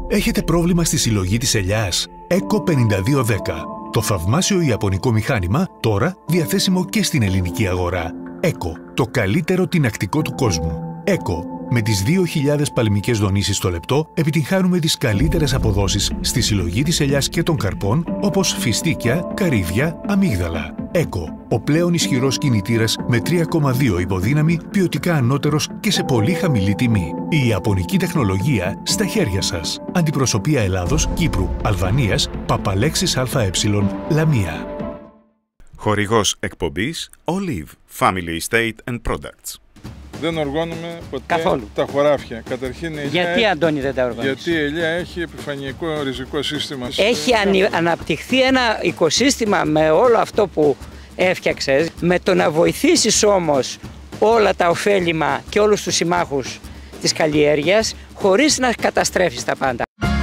Έχετε πρόβλημα στη συλλογή της ελιάς? ECO 5210. Το θαυμάσιο ιαπωνικό μηχάνημα τώρα διαθέσιμο και στην ελληνική αγορά. ECO, το καλύτερο τινακτικό του κόσμου. ECO, με τις 2.000 παλμικές δονήσεις το λεπτό επιτυγχάνουμε τις καλύτερες αποδόσεις στη συλλογή της ελιάς και των καρπών, όπως φιστίκια, καρύδια, αμύγδαλα. ECO, ο πλέον ισχυρός κινητήρας με 3,2 υποδύναμη, ποιοτικά ανώτερος και σε πολύ χαμηλή τιμή. Η ιαπωνική τεχνολογία στα χέρια σας. Αντιπροσωπεία Ελλάδος, Κύπρου, Αλβανίας, Παπαλέξης ΑΕ, Λαμία. Χορηγός εκπομπής Olive Family Estate and Products. Δεν οργώνουμε ποτέ καθόλου τα χωράφια. Καταρχήν, γιατί, Αντώνη, δεν τα οργώνεις? Γιατί η ελιά έχει επιφανειακό ριζικό σύστημα. Έχει αναπτυχθεί ένα οικοσύστημα με όλο αυτό που έφτιαξες. Με το να βοηθήσεις όμως όλα τα ωφέλιμα και όλους τους συμμάχους της καλλιέργειας, χωρίς να καταστρέφεις τα πάντα.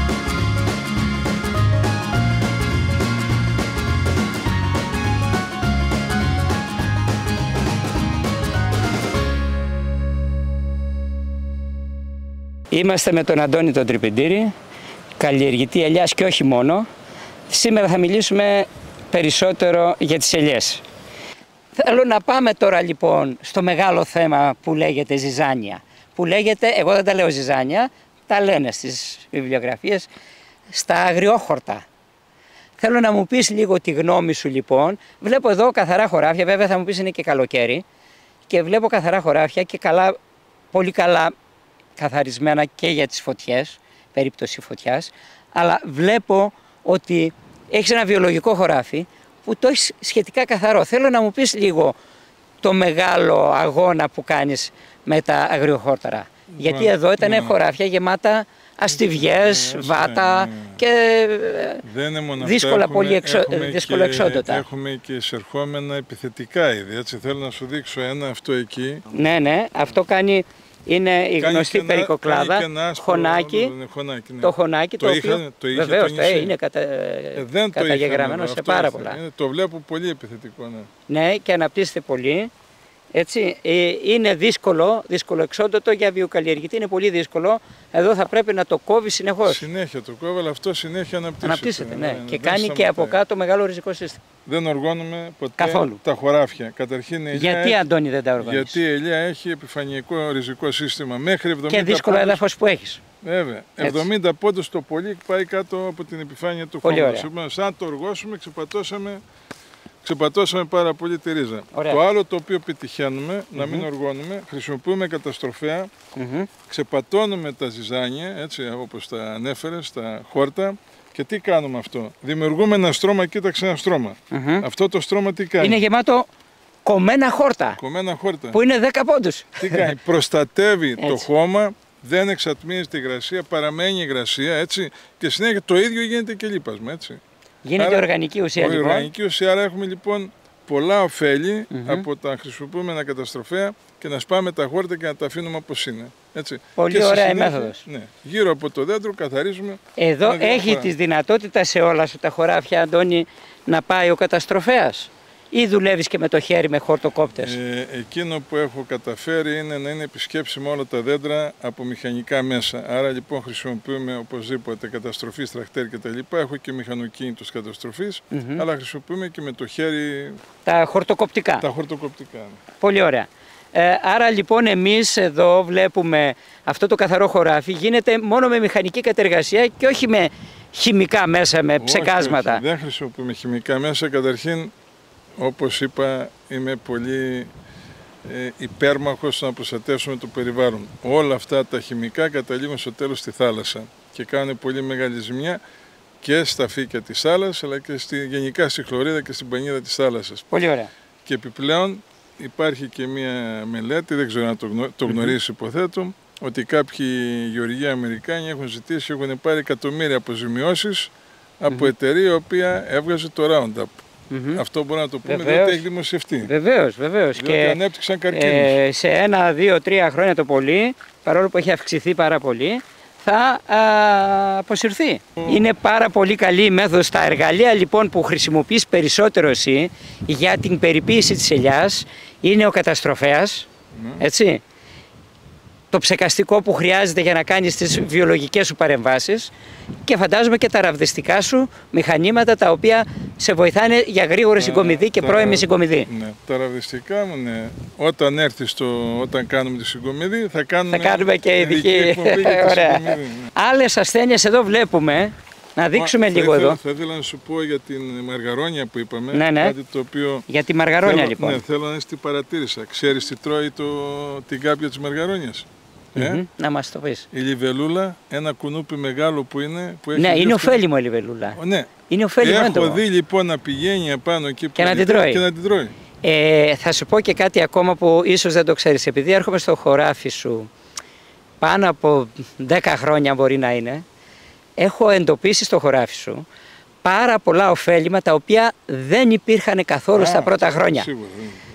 Είμαστε με τον Αντώνη τον Τρυπιντήρη, καλλιεργητή ελιάς και όχι μόνο. Σήμερα θα μιλήσουμε περισσότερο για τις ελιές. Θέλω να πάμε τώρα λοιπόν στο μεγάλο θέμα που λέγεται ζυζάνια. Που λέγεται, εγώ δεν τα λέω ζυζάνια, τα λένε στις βιβλιογραφίες, στα αγριόχορτα. Θέλω να μου πεις λίγο τη γνώμη σου λοιπόν. Βλέπω εδώ καθαρά χωράφια, βέβαια θα μου πεις είναι και καλοκαίρι. Και βλέπω καθαρά χωράφια και καλά, πολύ καλά καθαρισμένα και για τις φωτιές, περίπτωση φωτιάς, αλλά βλέπω ότι έχεις ένα βιολογικό χωράφι που το έχεις σχετικά καθαρό. Θέλω να μου πεις λίγο το μεγάλο αγώνα που κάνεις με τα αγριοχόρταρα. Γιατί εδώ ήταν χωράφια γεμάτα αστιβιές, βάτα και δύσκολα, πολύ δύσκολο εξόντωτα. Έχουμε και εισερχόμενα επιθετικά είδη, έτσι θέλω να σου δείξω ένα αυτό εκεί. Ναι, αυτό κάνει... Είναι η γνωστή περικοκλάδα, χωνάκι, ναι. Το χωνάκι το οποίο βεβαίως είναι καταγεγραμμένο σε πάρα πολλά. Το βλέπω πολύ επιθετικό, ναι. Ναι, και αναπτύσσεται πολύ. Έτσι, είναι δύσκολο εξόντωτο για βιοκαλλιεργητή, είναι πολύ δύσκολο. Εδώ θα πρέπει να το κόβει συνεχώς. Συνέχεια το κόβει, αλλά αυτό συνέχεια αναπτύσσεται. Ναι. Και κάνει και από κάτω μεγάλο ριζικό σύστημα. Δεν οργώνουμε ποτέ καθόλου τα χωράφια. Καταρχήν, γιατί, Αντώνη, δεν τα οργώνεις? Γιατί η ελιά έχει επιφανειακό ριζικό σύστημα μέχρι 70 και δύσκολο έδαφος που έχεις. Βέβαια. Έτσι. 70 πόντους το πολύ πάει κάτω από την επιφάνεια του χώρου. Σαν το οργώσουμε, ξεπατώσαμε πάρα πολύ τη ρίζα. Ωραία. Το άλλο το οποίο πετυχαίνουμε, να μην οργώνουμε, χρησιμοποιούμε καταστροφέα, ξεπατώνουμε τα ζυζάνια, έτσι όπως τα ανέφερες, τα χόρτα. Και τι κάνουμε αυτό? Δημιουργούμε ένα στρώμα, κοίταξε ένα στρώμα. Αυτό το στρώμα τι κάνει? Είναι γεμάτο κομμένα χόρτα. Κομμένα χόρτα. Που είναι 10 πόντους. Τι κάνει? Προστατεύει το χώμα, δεν εξατμίζει τη υγρασία, παραμένει υγρασία, έτσι. Και συνέχεια το ίδιο γίνεται και λίπασμα, έτσι. Γίνεται οργανική ουσία, λοιπόν. Οργανική ουσία, άρα έχουμε λοιπόν πολλά ωφέλη από τα χρησιμοποιούμενα καταστροφέα και να σπάμε τα χόρτα και να τα αφήνουμε όπως είναι. Έτσι. Πολύ ωραία η μέθοδος. Ναι, γύρω από το δέντρο καθαρίζουμε. Εδώ έχει τη δυνατότητα σε όλα σου τα χωράφια, Αντώνη, να πάει ο καταστροφέας, ή δουλεύεις και με το χέρι με χορτοκόπτες? Εκείνο που έχω καταφέρει είναι να είναι επισκέψιμα όλα τα δέντρα από μηχανικά μέσα. Άρα λοιπόν χρησιμοποιούμε οπωσδήποτε καταστροφή, τρακτέρ κτλ. Έχω και μηχανοκίνητος καταστροφής, αλλά χρησιμοποιούμε και με το χέρι τα χορτοκοπτικά. Τα χορτοκοπτικά. Πολύ ωραία. Άρα λοιπόν εμείς εδώ βλέπουμε αυτό το καθαρό χωράφι γίνεται μόνο με μηχανική κατεργασία και όχι με χημικά μέσα, με ψεκάσματα. Όχι, δεν χρησιμοποιούμε χημικά μέσα. Καταρχήν, όπως είπα, είμαι πολύ υπέρμαχος να προστατεύσουμε το περιβάλλον. Όλα αυτά τα χημικά καταλήγουν στο τέλος στη θάλασσα και κάνουν πολύ μεγάλη ζημιά και στα φύκια της θάλασσας, αλλά και γενικά στη χλωρίδα και στην πανίδα της θάλασσας. Πολύ ωραία. Και επιπλέον υπάρχει και μία μελέτη, δεν ξέρω αν το γνωρίζεις, υποθέτω, ότι κάποιοι γεωργοί Αμερικάνοι έχουν ζητήσει, έχουν πάρει εκατομμύρια αποζημιώσεις από εταιρεία η οποία έβγαζε το Roundup. Αυτό μπορούμε να το πούμε, διότι έχει δημοσιευτεί. Βεβαίως. Διότι ανέπτυξαν καρκίνους. Σε 1, 2, 3 χρόνια το πολύ, παρόλο που έχει αυξηθεί πάρα πολύ, θα αποσυρθεί. Είναι πάρα πολύ καλή η μέθοδος. Τα εργαλεία λοιπόν που χρησιμοποιείς περισσότερο εσύ για την περιποίηση της ελιάς είναι ο καταστροφέας, έτσι. το ψεκαστικό που χρειάζεται για να κάνεις τις βιολογικές σου παρεμβάσεις και φαντάζομαι και τα ραβδιστικά σου μηχανήματα τα οποία σε βοηθάνε για γρήγορη συγκομιδή και πρώιμη συγκομιδή. Ναι, τα ραβδιστικά μου, ναι. Όταν έρθεις όταν κάνουμε τη συγκομιδή θα κάνουμε και ειδική εκπομπή για τη συγκομιδή. Άλλες ασθένειες εδώ βλέπουμε. Να δείξουμε λίγο εδώ. Θα ήθελα να σου πω για την μαργαρόνια που είπαμε. Ναι. Κάτι το οποίο για τη μαργαρόνια λοιπόν. Ναι, θέλω να δεις τι παρατήρησα. Ξέρεις τι τρώει την κάποια της μαργαρόνιας? Να μας το πεις. Η λιβελούλα, ένα κουνούπι μεγάλο που είναι. Που έχει ναι, είναι ωφέλιμο η λιβελούλα. Ναι. Είναι ωφέλιμο. Έχω δει λοιπόν να πηγαίνει επάνω εκεί και να την τρώει. Και να την τρώει. Θα σου πω και κάτι ακόμα που ίσως δεν το ξέρεις. Επειδή έρχομαι στο χωράφι σου πάνω από 10 χρόνια μπορεί να είναι, έχω εντοπίσει στο χωράφι σου πάρα πολλά ωφέλιμα τα οποία δεν υπήρχαν καθόλου στα πρώτα χρόνια. Σίγουρα.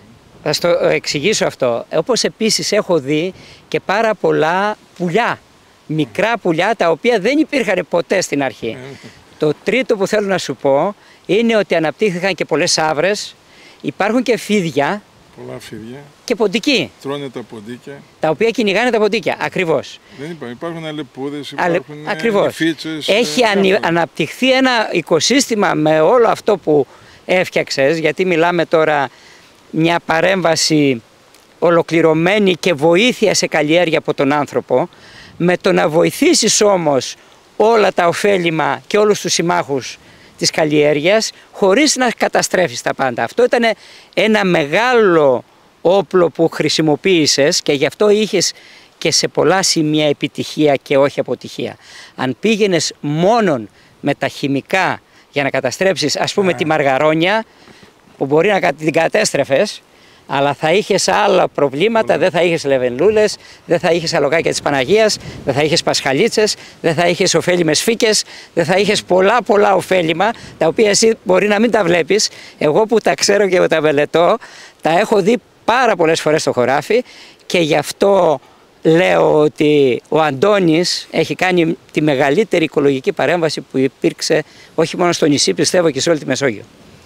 Θα στο εξηγήσω αυτό. Όπως επίσης έχω δει και πάρα πολλά πουλιά, μικρά πουλιά τα οποία δεν υπήρχαν ποτέ στην αρχή. Το τρίτο που θέλω να σου πω είναι ότι αναπτύχθηκαν και πολλές άβρες, υπάρχουν και φίδια. Πολλά φίδια. Και ποντικοί. Τρώνε τα ποντίκια. Τα οποία κυνηγάνε τα ποντίκια, ακριβώς. Δεν υπάρχουν αλεπούδες, υπάρχουν φίτσες. Έχει αναπτυχθεί ένα οικοσύστημα με όλο αυτό που έφτιαξες, γιατί μιλάμε τώρα μια παρέμβαση ολοκληρωμένη και βοήθεια σε καλλιέργεια από τον άνθρωπο, με το να βοηθήσεις όμως όλα τα ωφέλιμα και όλους τους συμμάχους της καλλιέργειας χωρίς να καταστρέφεις τα πάντα. Αυτό ήταν ένα μεγάλο όπλο που χρησιμοποίησες και γι' αυτό είχες και σε πολλά σημεία επιτυχία και όχι αποτυχία. Αν πήγαινες μόνον με τα χημικά για να καταστρέψεις ας πούμε τη μαργαρόνια, που μπορεί να την κατέστρεφες, αλλά θα είχες άλλα προβλήματα, δεν θα είχες λεβενλούλες, δεν θα είχες αλογάκια της Παναγίας, δεν θα είχες πασχαλίτσες, δεν θα είχες ωφέλιμες φύκες, δεν θα είχες πολλά ωφέλιμα, τα οποία εσύ μπορεί να μην τα βλέπεις. Εγώ που τα ξέρω και τα μελετώ, τα έχω δει πάρα πολλές φορές στο χωράφι και γι' αυτό λέω ότι ο Αντώνης έχει κάνει τη μεγαλύτερη οικολογική παρέμβαση που υπήρξε όχι μόνο στο νησί, πιστεύω και σε όλη τη Μεσόγειο.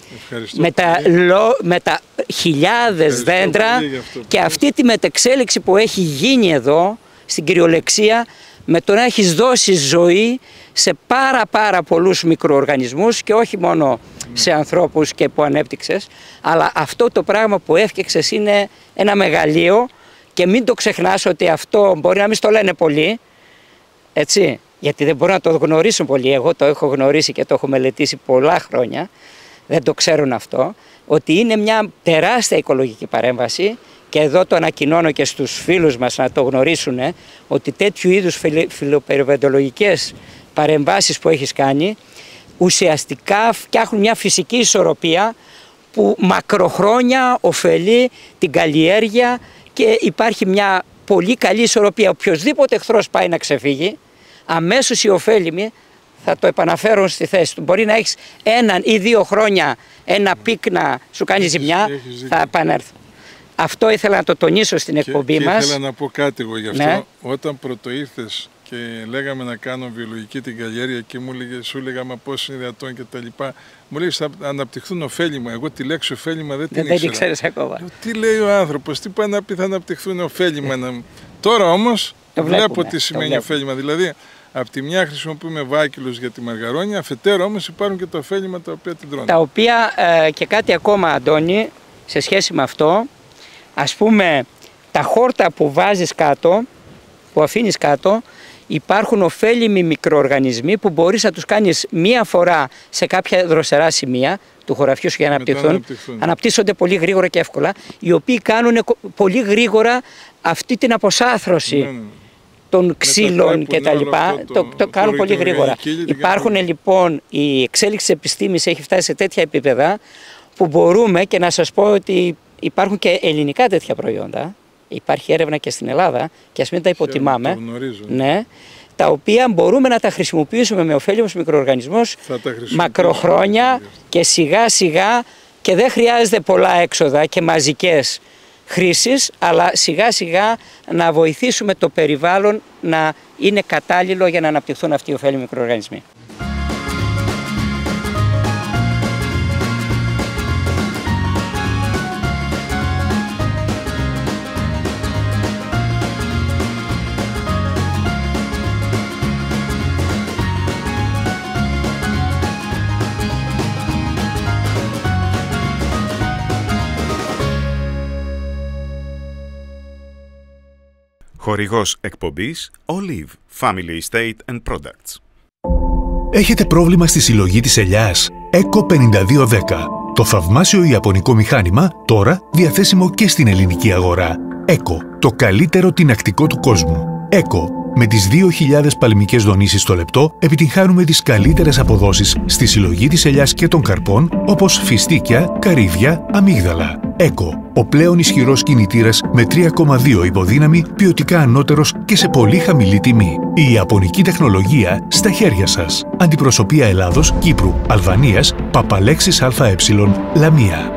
Με τα χιλιάδες δέντρα και αυτή τη μετεξέλιξη που έχει γίνει εδώ στην κυριολεξία, με το να έχεις δώσει ζωή σε πάρα πολλούς μικροοργανισμούς και όχι μόνο σε ανθρώπους και που ανέπτυξες, αλλά αυτό το πράγμα που έφτιαξες είναι ένα μεγαλείο και μην το ξεχνάς ότι αυτό μπορεί να μην στο λένε πολλοί, έτσι, γιατί δεν μπορούν να το γνωρίσουν πολλοί. Εγώ το έχω γνωρίσει και το έχω μελετήσει πολλά χρόνια, δεν το ξέρουν αυτό, ότι είναι μια τεράστια οικολογική παρέμβαση και εδώ το ανακοινώνω και στους φίλους μας να το γνωρίσουν, ότι τέτοιου είδους φιλοπεριβαλλοντολογικές παρεμβάσεις που έχεις κάνει ουσιαστικά φτιάχνουν μια φυσική ισορροπία που μακροχρόνια ωφελεί την καλλιέργεια και υπάρχει μια πολύ καλή ισορροπία. Οποιοσδήποτε εχθρός πάει να ξεφύγει, αμέσως οι ωφέλιμοι θα το επαναφέρουν στη θέση του. Μπορεί να έχεις 1 ή 2 χρόνια ένα πικ να σου κάνει ζημιά, θα επανέλθουν. Αυτό ήθελα να το τονίσω στην εκπομπή μας. Ήθελα να πω κάτι εγώ γι' αυτό. Ναι. Όταν πρωτοήρθες και λέγαμε να κάνω βιολογική την καλλιέργεια και σου έλεγα μα πώς είναι δυνατόν και τα λοιπά, μου λέγεις θα αναπτυχθούν ωφέλιμα. Εγώ τη λέξη ωφέλιμα δεν την ήξερα. Δεν ξέρεις ακόμα. Τι λέει ο άνθρωπος, τι πάει να πει θα αναπτυχθούν ωφέλιμα. Τώρα όμως βλέπω τι σημαίνει ωφέλιμα. Δηλαδή, από τη μια χρησιμοποιούμε βάκυλους για τη μαργαρόνια, αφετέρου όμως υπάρχουν και τα ωφέλιμα τα οποία την τρώνε. Τα οποία και κάτι ακόμα, Αντώνη, σε σχέση με αυτό, ας πούμε τα χόρτα που βάζεις κάτω, που αφήνεις κάτω, υπάρχουν ωφέλιμοι μικροοργανισμοί που μπορείς να τους κάνεις μία φορά σε κάποια δροσερά σημεία του χωραφιού σου για να αναπτυχθούν. Αναπτύσσονται πολύ γρήγορα και εύκολα, οι οποίοι κάνουν πολύ γρήγορα αυτή την αποσάθρωση των ξύλων και τα λοιπά, το κάνουν πολύ γρήγορα. Υπάρχουν λοιπόν, η εξέλιξη της επιστήμης έχει φτάσει σε τέτοια επίπεδα που μπορούμε, και να σας πω ότι υπάρχουν και ελληνικά τέτοια προϊόντα, υπάρχει έρευνα και στην Ελλάδα και ας μην τα υποτιμάμε, ναι, τα οποία μπορούμε να τα χρησιμοποιήσουμε με ωφέλιμους μικροοργανισμούς μακροχρόνια και σιγά σιγά, και δεν χρειάζεται πολλά έξοδα και μαζικές χρήσεις, αλλά σιγά σιγά να βοηθήσουμε το περιβάλλον να είναι κατάλληλο για να αναπτυχθούν αυτοί οι ωφέλιμοι μικροοργανισμοί. Χορηγός εκπομπής Olive Family Estate and Products. Έχετε πρόβλημα στη συλλογή της ελιάς? ECO 5210. Το θαυμάσιο ιαπωνικό μηχάνημα, τώρα διαθέσιμο και στην ελληνική αγορά. ECO, το καλύτερο τινακτικό του κόσμου. ECO, με τις 2.000 παλμικές δονήσεις το λεπτό, επιτυγχάνουμε τις καλύτερες αποδόσεις στη συλλογή της ελιάς και των καρπών, όπως φιστίκια, καρύδια, αμύγδαλα. ECO, ο πλέον ισχυρός κινητήρας με 3,2 υποδύναμη, ποιοτικά ανώτερος και σε πολύ χαμηλή τιμή. Η ιαπωνική τεχνολογία στα χέρια σας. Αντιπροσωπεία Ελλάδος, Κύπρου, Αλβανίας, Παπαλέξης ΑΕ, Λαμία.